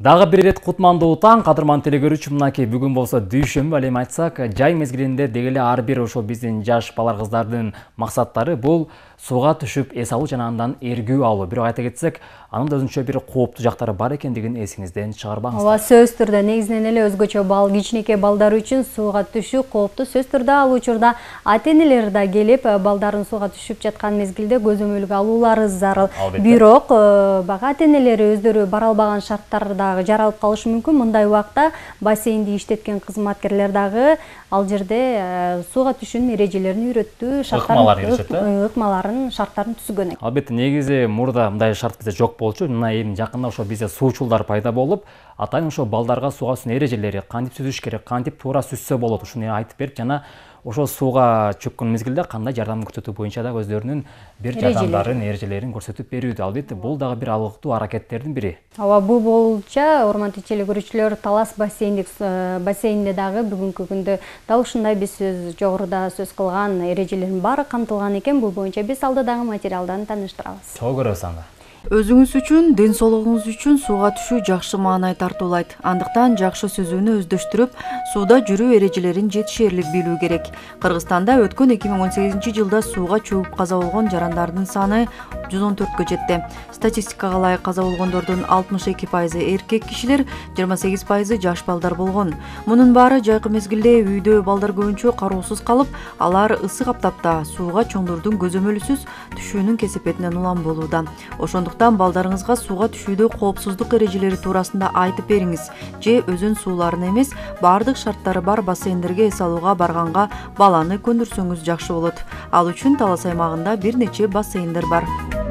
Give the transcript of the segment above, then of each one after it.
Дагы бир ирет кутмандуу таң, кадырман телекөрүүчү, мынакей бүгүн болсо дүйшөмбү, ал эми айтсак, жай мезгилинде дегеле ар бир ошол биздин жаш балар кыздардын максаттары бул сууга түшүп эс алуу жана андан эргүү алуу. Бирок айта кетсек, анын да өзүнчө бир кооптуу жактары бар экендигин эсиңизден чыгарбаңыздар. Ооба, сөзсүз түрдө негизинен эле өзгөчө кичинекей балдар үчүн сууга түшүү кооптуу. Сөзсүз түрдө ал учурда ата-энелер да келип, балдарын сууга түшүп жаткан мезгилде көзөмөлгө алуулары зарыл. Бирок бага ата-энелери өздөрү бара албаган шарттарда жаралып калышы мүмкүн. Мындай убакта бассейнди иштеткен кызматкерлер дагы ал жерде сууга түшүүнүн эрежелерин үйрөттү, ыкмаларын, шарттарын түзгөн экен. Албетте, негизи мурда мындай шарт бизде жок болчу. Мына эми жакында ошо бизде суучулдар пайда болуп, атайын ошо балдарга сууга түшүүнүн эрежелери, кантип сүзүш керек, кантип туура сүзсө болот, ушуну айтып берип, жана ошо сууга чөккөн мезгилде кандай жардам көрсөтүү боюнча да өздөрүнүн бир жардамдарын, эрежелерин көрсөтүп берүүдө. Албетте, бул дагы бир алыктуу аракеттердин бири. Ооба, бул боюнча урматтуу телекөрүүчүлөр, Талас бассейнинде дагы бүгүнкү күндө дал ушундай биз жогоруда сөз кылган эрежелердин баары камтылган экен. Бул боюнча биз алдыдагы материалдан тааныштырабыз. Чогуу көрөбүз анда. Өзүңүз үчүн, ден соолугуңуз үчүн сууга түшүү жакшы маанай тартуулайт. Андыктан жакшы сүзүүнү өздөштүрүп, сууда жүрүү эрежелерин жетишээрлик билүү керек. Кыргызстанда өткөн 2018-жылда сууга чөгүп каза болгон жарандардын саны 114кө жетти. Статистикага ылайык каза болгондордун 62% эркек кишилер, 28% жаш балдар болгон. Мунун баары жайкы мезгилде үйдө балдар көбүнчө кароосуз калып, алар ысык аптапта сууга чоңдордун көзөмөлүсүз түшүүнүн кесепетинен улам болууда. Ошондуктан балдарыңызга сууга түшүүдө коопсуздук эрежелери туурасында айтып бериңиз, же өзүн сууларын эмес, баардык шарттары бар бассейндерге эс алууга барганга баланы көндүрсөңүз жакшы болот. Ал үчүн Талас аймагында бир нече бассейндер бар.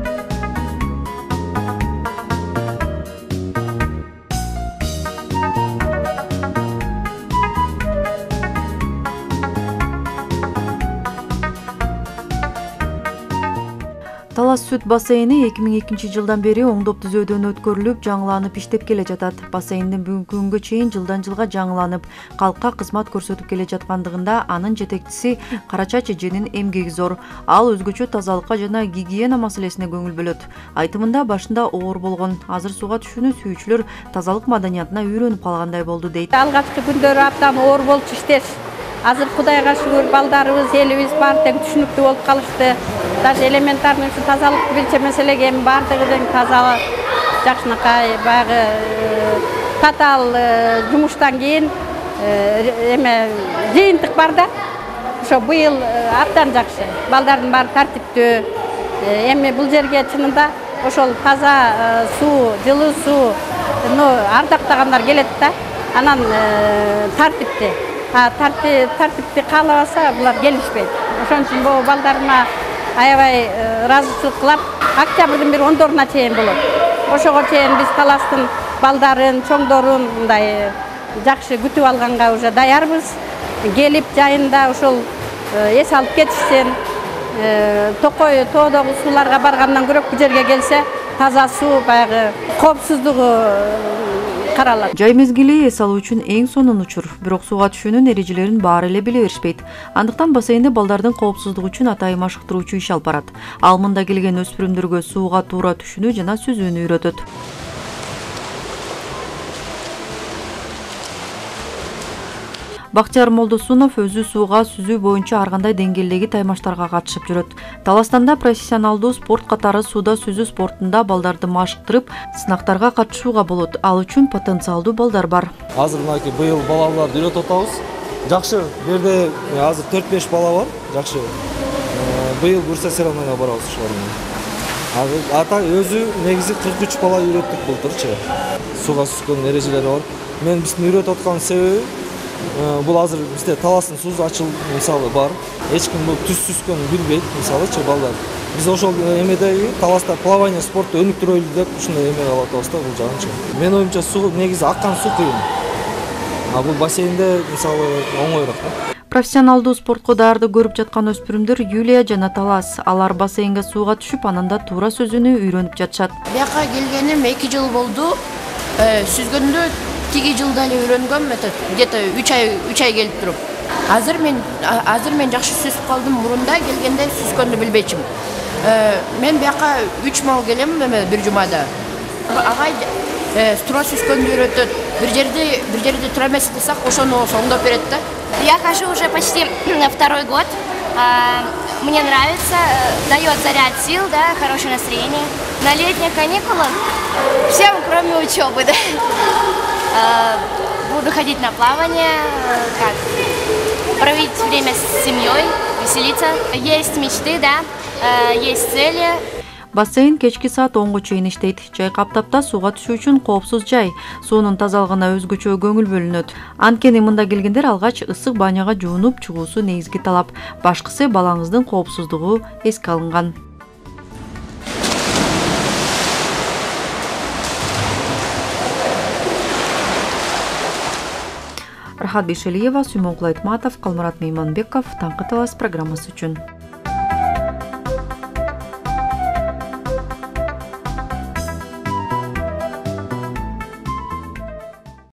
Талас сүт бассейни 2002-жылдан бери оңдоп түзөөдөн өткөрүлүп, жаңыланып иштеп келе жатат. Бассейндин бүгүнкү күнгө чейин жылдан жылга жаңыланып, калкка кызмат көрсөтүп келе жаткандыгында анын жетекчиси Карачач эженин эмгеги зор. Ал өзгөчө тазалыкка жана гигиена маселесине көңүл бөлөт. Айтымында башында оор болгон, азыр сууга түшүүнү сүйүүчүлөр тазалык маданиятына үйрөнүп калгандай болду дейт. Алгачкы күндөрү абдан оор болчу иштеш. Азыр Кудайга шүгүр, балдарыбыз, элибиз баары тең түшүнүктүү болуп калышты. Даже элементарный тазалык билче маселеге эми баардыгы тең таза, жакшынакай, баягы татаал жумуштан кийин эме жыйынтык бар да. Ошо быйыл абдан жакшы. Балдардын баары тартиптүү. Эми бул жерге чынында ошол таза суу, жылуу сууну ардактагандар келет да. Анан тартипти. Тартипти каалабаса булар келишпейт. Ошон үчүн бул балдарына аябай ыраазычылык кылам. Октябрдын 1-10 чейин болот. Ошого чейин биз Таластын балдарын, чоңдорун мындай жакшы күтүп алганга уже даярбыз. Келип жайында ошол эс алып кетишсин. Токой тоодогу сууларга баргандан көрөк бул жерге келсе, таза суу, баягы коопсуздугу каралат. Жай мезгили эс алуу үчүн эң сонун учур, бирок сууга түшүүнүн эрежелерин баары эле биле беришпейт. Андыктан бассейнде балдардын коопсуздугу үчүн атайын машыктыруучу иш алып барат. Ал мында келген өспүрүмдөргө сууга туура түшүүнү жана сүзүүнү үйрөтөт. Бактияр Молдосунов өзү сууга сүзүү боюнча ар кандай деңгээлдеги таймаштарга катышып жүрөт. Таластанда профессионалдуу спорт катары суда сүзүү спортунда балдарды машыктырып, сынактарга катышууга болот. Ал үчүн потенциалдуу балдар бар. Азыр мынакей быйыл балаларды үйрөтүп атабыз. Жакшы, бу жерде азыр 4-5 бала бар. Жакшы. Быйыл Бурса Серамага барабыз ошолордун. Ата өзү негизи 43 бала үйрөттүк былтырчы. Сууга түшкөн эрежелери бар. Мен биздин үйрөтүп аткан себеби бул азыр бизде Таластын суусу ачылып мисалы бар. Эч ким бул түз түскөнүн билбейт, мисалычы балдар. Биз ошол эмедеги Таласта плавание спорту өнүктүрөлү деп ушундай эме кылып атабыз да бул жагынчы. Мен оюмча суу негизи аккан суу кыйын. А бул бассейнде мисалы оңоюраак да. Профессионалдуу спортко даярдык көрүп жаткан өспүрүмдөр Юлия жана Талас. Алар бассейнге сууга түшүп, анан да туура сөзүнү үйрөнүп жатышат. Бияка келгеним 2 жыл болду. Сүзгөндө тиги жылда эле үйрөнгөм, где-то 3 ай келип туруп. Азыр мен жакшы сүзүп калдым. Мурунда келгенде сүзгөндү билбейчим. Мен бияка 3 мал келем, бир жумада. Агай тура сүзгөндү үйрөтөт. Бир жерде тура эмес кылсак, ошону соңдоп берет да. Я хожу уже почти второй год. Мне нравится, дает заряд сил, да, хорошее настроение. На летних каникулах всем, кроме учебы, да. Буду ходить на плавание, проводить время с семьей, веселиться. Есть мечты, да, есть цели. Бассейн кечки саат 10-го чейин иштейт. Жай каптапта сууга түшүү үчүн коопсуз жай. Суунун тазалыгына өзгөчө көңүл бөлүнөт. Анткени мында келгендер алгач ысык баняга жуунуп чыгуусу негизги талап. Башкысы балаңыздын коопсуздугу эске алынган. Рахат Бишелиева, Сүймон Кулайтматов, Калмурат Мейманбеков, Таңкы Талас программасы үчүн.